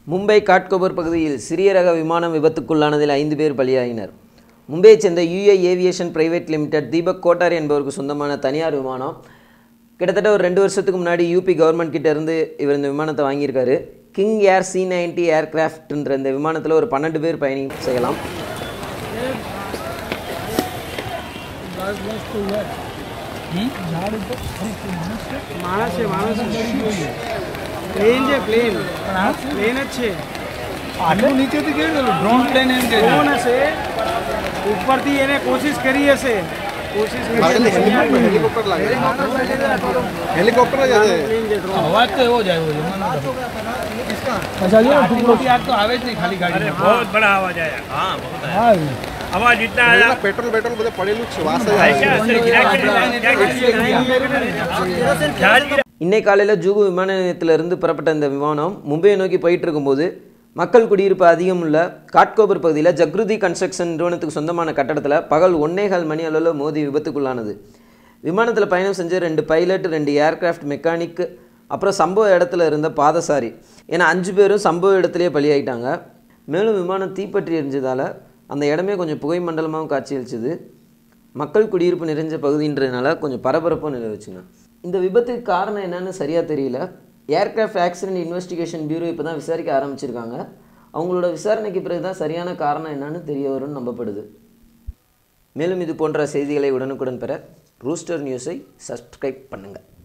மும்பை காட்கோபர் பகுதியில் சிறிய ரக விமானம் விபத்துக்குள்ளானதில் 5 பேர் பலியாகினர். மும்பையைச் சேர்ந்த UA aviation private limited Deepak Kottar என்பவருக்கு சொந்தமான தனியார் விமானம். கிட்டத்தட்ட ஒரு 2 வருஷத்துக்கு முன்னாடி யூபி கவர்மெண்ட் கிட்ட இருந்து இவர் இந்த விமானத்தை வாங்கியிருக்காரு. கிங் ஏர் C-90 ஏர்கிராஃப்ட்ன்ற இந்த விமானத்தில் ஒரு 12 பேர் பயணம் செய்யலாம். प्लेन अच्छे नीचे थी ड्रोन प्लेन से ऊपर थी कोशिश करी ऐसे हेलीकॉप्टर आवाज तो हो जाए तो आवाज नहीं खाली गाड़ी बहुत बड़ा आवाज आया आवाज इतना आया पेट्रोल બધે પડેલું છે વાસ இன்னை காலையில் ஜூகு விமான நிலையத்திலிருந்து புறப்பட்ட இந்த விமானம் மும்பையை நோக்கி போயிட்டு இருக்கும்போது மக்கள் குடியிருப்பு அதிகம் உள்ள காட்கோபர் பகுதியில் ஜக்ருதி கன்ஸ்ட்ரக்ஷன் நிறுவனத்துக்கு சொந்தமான கட்டடத்தில் பகல் 1:15 மணி அளவில் மோதி விபத்துக்குள்ளானது. விமானத்தில் பயணம் செஞ்ச 2 பைலட், 2 ஏர்கிராஃப்ட் மெக்கானிக், அப்புறம் சம்பவ இடத்துல இருந்த பாதசாரி ஏன்னா 5 பேரும் சம்பவ இடத்துலேயே பலியாயிட்டாங்க. மேலும் விமானம் தீப்பற்றி எரிஞ்சதால் அந்த இடமே கொஞ்சம் புகை மண்டலமாகவும் காட்சியளிச்சுது. மக்கள் குடியிருப்பு நிறைஞ்ச பகுதின்றதுனால கொஞ்சம் பரபரப்பும் நிலவுச்சுங்க. இந்த விபத்துக்கு காரணம் என்னன்னு சரியாக தெரியல. ஏர்கிராஃப்ட் ஆக்சிடென்ட் இன்வெஸ்டிகேஷன் பியூரோ இப்போ தான் விசாரிக்க ஆரம்பிச்சிருக்காங்க. அவங்களோட விசாரணைக்கு பிறகு தான் சரியான காரணம் என்னன்னு தெரிய வரும்னு நம்பப்படுது. மேலும் இது போன்ற செய்திகளை உடனுக்குடன் பெற ரூஸ்டர் நியூஸை சப்ஸ்கிரைப் பண்ணுங்கள்.